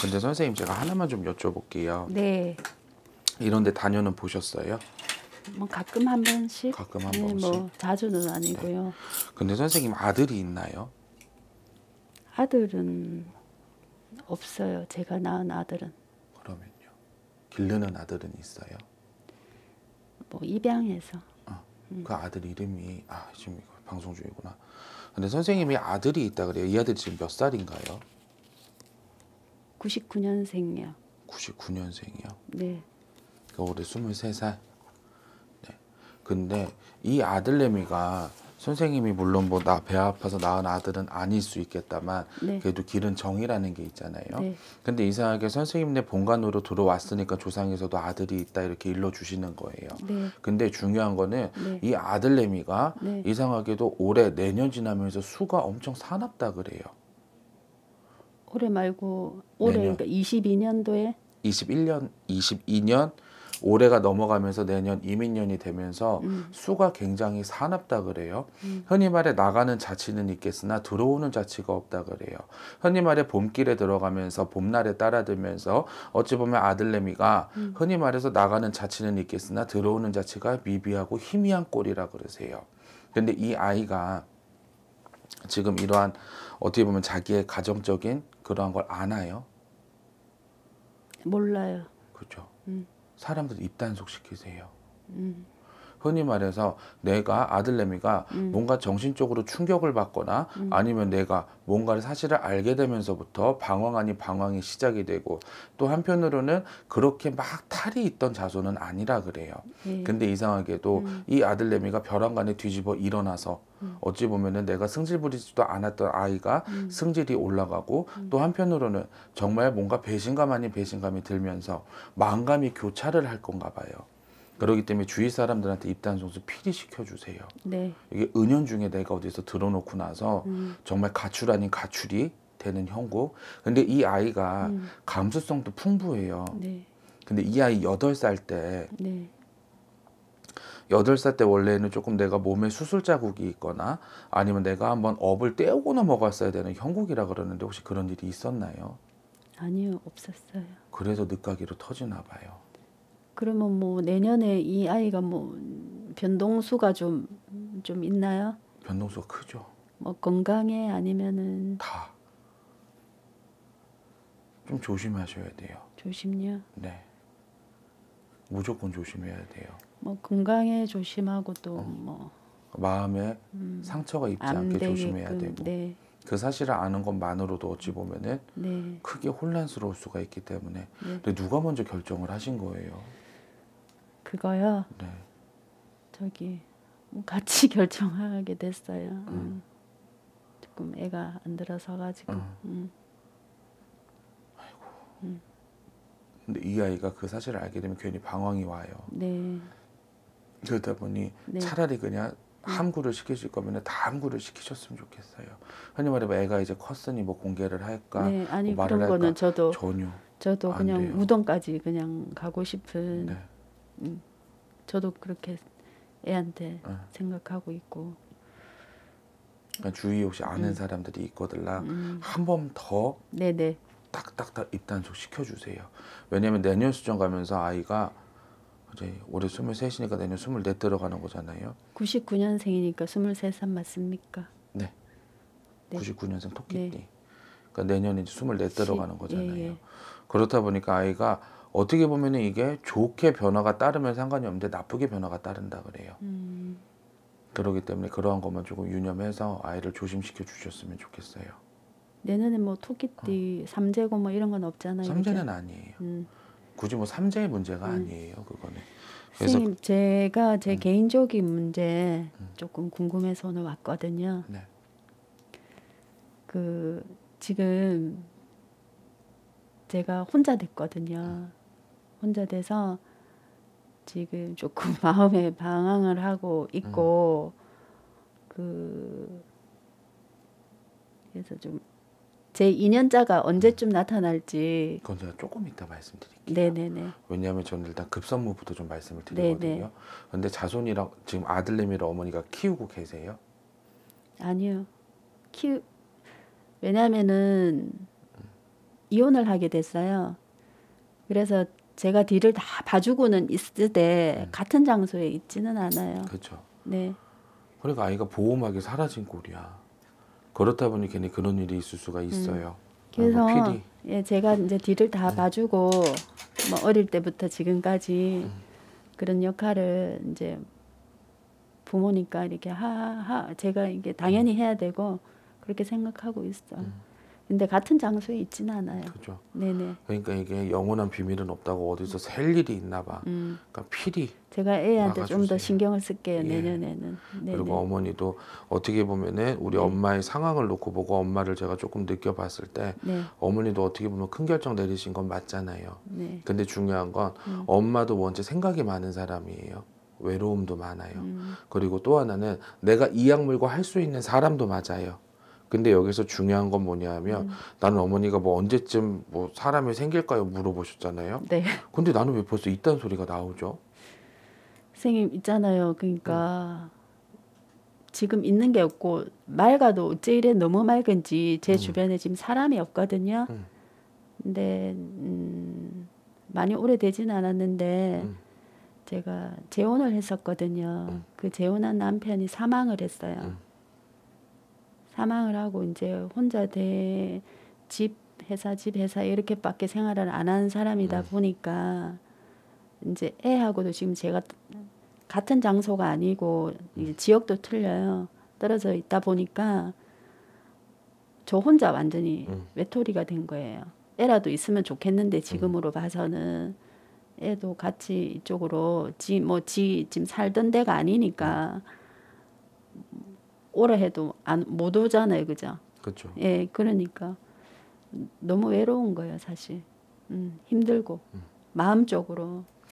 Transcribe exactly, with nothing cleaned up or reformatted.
근데 선생님 제가 하나만 좀 여쭤볼게요. 네. 이런 데 다녀는 보셨어요? 뭐 가끔 한 번씩. 가끔 한 네, 번씩? 뭐 자주는 아니고요. 네. 근데 선생님 아들이 있나요? 아들은 없어요. 제가 낳은 아들은. 그러면요. 기르는 아들은 있어요? 뭐 입양해서. 어. 그 아들 이름이 아 지금 이거 방송 중이구나. 근데 선생님이 아들이 있다 그래요. 이 아들이 지금 몇 살인가요? 구십구 년생이요. 구십구 년생이요? 네. 그러니까 올해 스물세 살? 네. 근데 이 아들내미가 선생님이 물론 뭐 나 배 아파서 낳은 아들은 아닐 수 있겠다만 네. 그래도 기른 정이라는 게 있잖아요. 네. 근데 이상하게 선생님네 본관으로 들어왔으니까 조상에서도 아들이 있다 이렇게 일러주시는 거예요. 네. 근데 중요한 거는 네. 이 아들내미가 네. 이상하게도 올해 내년 지나면서 수가 엄청 사납다 그래요. 올해 말고 올해 내년. 그러니까 이십이 년도에 이십일 년, 이십이 년 올해가 넘어가면서 내년 이민년이 되면서 음. 수가 굉장히 사납다 그래요. 음. 흔히 말해 나가는 자치는 있겠으나 들어오는 자치가 없다 그래요. 흔히 말해 봄길에 들어가면서 봄날에 따라들면서 어찌 보면 아들내미가 음. 흔히 말해서 나가는 자치는 있겠으나 들어오는 자치가 미비하고 희미한 꼴이라 그러세요. 근데 이 아이가 지금 이러한 어떻게 보면 자기의 가정적인 그러한 걸 아나요? 몰라요. 그렇죠. 음. 사람들 입단속 시키세요. 음. 흔히 말해서 내가 아들내미가 음. 뭔가 정신적으로 충격을 받거나 음. 아니면 내가 뭔가를 사실을 알게 되면서부터 방황 아닌 방황이 시작이 되고 또 한편으로는 그렇게 막 탈이 있던 자손은 아니라 그래요. 예. 근데 이상하게도 음. 이 아들내미가 벼랑간에 뒤집어 일어나서 음. 어찌 보면은 내가 승질 부리지도 않았던 아이가 음. 승질이 올라가고 음. 또 한편으로는 정말 뭔가 배신감 아닌 배신감이 들면서 마음감이 교차를 할 건가 봐요. 그렇기 때문에 주위 사람들한테 입단속수 필히 시켜주세요. 네. 이게 은연중에 내가 어디서 들어놓고 나서 음. 정말 가출 아닌 가출이 되는 형국. 근데 이 아이가 음. 감수성도 풍부해요. 네. 근데 이 아이 여덟 살 때 네. 여덟 살 때 원래는 조금 내가 몸에 수술 자국이 있거나 아니면 내가 한번 업을 떼우거나 먹었어야 되는 형국이라 그러는데 혹시 그런 일이 있었나요? 아니요, 없었어요. 그래서 늦가기로 터지나 봐요. 그러면 뭐 내년에 이 아이가 뭐 변동수가 좀, 좀 있나요? 변동수가 크죠. 뭐 건강에 아니면은 다. 좀 조심하셔야 돼요. 조심요? 네. 무조건 조심해야 돼요. 뭐 건강에 조심하고 또 어. 뭐 마음에 음, 상처가 입지 안 않게 조심해야 되게끔. 되고 네. 그 사실을 아는 것만으로도 어찌 보면은 네. 크게 혼란스러울 수가 있기 때문에 네. 근데 누가 먼저 결정을 하신 거예요? 그거요. 네. 저기 뭐 같이 결정하게 됐어요. 음. 음. 조금 애가 안 들어서 가지고. 음. 음. 음. 근데 이 아이가 그 사실을 알게 되면 괜히 방황이 와요. 네. 그러다 보니 네. 차라리 그냥 함구를 시키실 거면 다 함구를 시키셨으면 좋겠어요. 흔히 말해 애가 이제 컸으니 뭐 공개를 할까 네. 아니 뭐 말을 그런 거는 할까 저도 전혀 저도 안 그냥 돼요. 무덤까지 그냥 가고 싶은 네. 음, 저도 그렇게 애한테 네. 생각하고 있고. 그러니까 주위에 혹시 아는 음. 사람들이 있거들라 음. 한 번 더 네네. 딱딱딱 입단속 시켜주세요. 왜냐면 내년 수정 가면서 아이가 이제 올해 스물셋이니까 내년 스물넷 들어가는 거잖아요. 구십구 년생이니까 스물세 살 맞습니까? 네. 네. 구십구 년생 토끼띠. 네. 그러니까 내년에 이제 스물넷 들어가는 시- 거잖아요. 예, 예. 그렇다 보니까 아이가 어떻게 보면은 이게 좋게 변화가 따르면 상관이 없는데 나쁘게 변화가 따른다 그래요. 음. 그렇기 때문에 그러한 것만 조금 유념해서 아이를 조심시켜 주셨으면 좋겠어요. 내년에 뭐 토끼띠 삼재고 뭐 이런 건 없잖아요. 삼재는 그죠? 아니에요. 음. 굳이 뭐 삼재의 문제가 음. 아니에요. 그거는. 그래서 선생님 제가 제 음. 개인적인 문제 음. 조금 궁금해서 오늘 왔거든요. 네. 그 지금 제가 혼자 됐거든요. 혼자 돼서 지금 조금 마음에 방황을 하고 있고 그 그래서 좀 제 인연자가 언제쯤 나타날지. 그건 제가 조금 이따 말씀드릴게요. 네네네. 왜냐하면 저는 일단 급선무부터 좀 말씀을 드리거든요. 네네. 근데 자손이랑 지금 아들내미랑 어머니가 키우고 계세요? 아니요. 키우 왜냐면은 이혼을 하게 됐어요. 그래서 제가 뒤를 다 봐주고는 있으되 같은 장소에 있지는 않아요. 그렇죠. 네. 그러니까 아이가 보호막이 사라진 꼴이야. 그렇다 보니 괜히 그런 일이 있을 수가 있어요. 그래서 아이고, 필히. 예, 제가 이제 뒤를 다 봐주고 뭐 어릴 때부터 지금까지 그런 역할을 이제 부모니까 이렇게 하, 하 제가 이게 당연히 해야 되고 그렇게 생각하고 있어. 근데 같은 장소에 있지는 않아요. 그죠. 네네. 그러니까 이게 영원한 비밀은 없다고 어디서 셀 일이 있나 봐. 음. 그러니까 필히. 제가 애한테 좀 더 막아주세요. 신경을 쓸게요. 예. 내년에는. 네네. 그리고 어머니도 어떻게 보면은 우리 네. 엄마의 상황을 놓고 보고 엄마를 제가 조금 느껴봤을 때 네. 어머니도 어떻게 보면 큰 결정 내리신 건 맞잖아요. 네. 근데 중요한 건 음. 엄마도 원체 생각이 많은 사람이에요. 외로움도 많아요. 음. 그리고 또 하나는 내가 이 약물고 할 수 있는 사람도 맞아요. 근데 여기서 중요한 건 뭐냐 하면 음. 나는 어머니가 뭐 언제쯤 뭐 사람이 생길까요? 물어보셨잖아요. 네. 근데 나는 왜 벌써 이딴 소리가 나오죠? 선생님 있잖아요. 그러니까 지금 있는 게 없고 맑아도 어째 이래 너무 맑은지 제 주변에 지금 사람이 없거든요. 음. 근데 음, 많이 오래되진 않았는데 음. 제가 재혼을 했었거든요. 음. 그 재혼한 남편이 사망을 했어요. 음. 사망을 하고 이제 혼자 대 집 회사 집 회사 이렇게밖에 생활을 안 하는 사람이다 음. 보니까 이제 애하고도 지금 제가 같은 장소가 아니고 이제 지역도 틀려요. 떨어져 있다 보니까 저 혼자 완전히 음. 외톨이가 된 거예요. 애라도 있으면 좋겠는데 지금으로 봐서는 애도 같이 이쪽으로 지 뭐 지 지금 살던 데가 아니니까 오라 해도 안 못 오잖아요, 그죠? 그렇죠. 예, 그러니까 너무 외로운 거예요, 사실. 음, 힘들고 마음적으로.